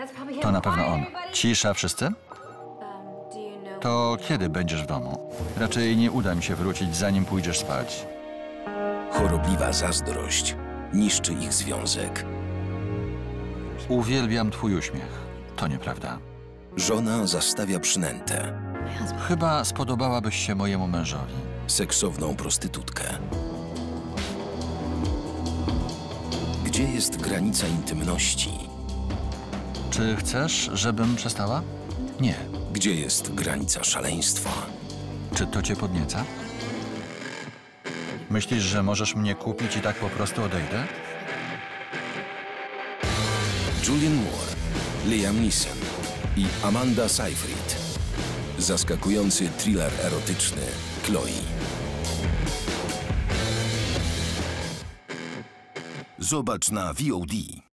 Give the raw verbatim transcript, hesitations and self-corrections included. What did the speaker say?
To na pewno on. Cisza wszyscy? To kiedy będziesz w domu? Raczej nie uda mi się wrócić, zanim pójdziesz spać. Chorobliwa zazdrość niszczy ich związek. Uwielbiam twój uśmiech. To nieprawda. Żona zastawia przynętę. Chyba spodobałabyś się mojemu mężowi. Seksowną prostytutkę. Gdzie jest granica intymności? Czy chcesz, żebym przestała? Nie. Gdzie jest granica szaleństwa? Czy to cię podnieca? Myślisz, że możesz mnie kupić i tak po prostu odejdę? Julianne Moore, Liam Neeson i Amanda Seyfried. Zaskakujący thriller erotyczny Chloe. Zobacz na V O D.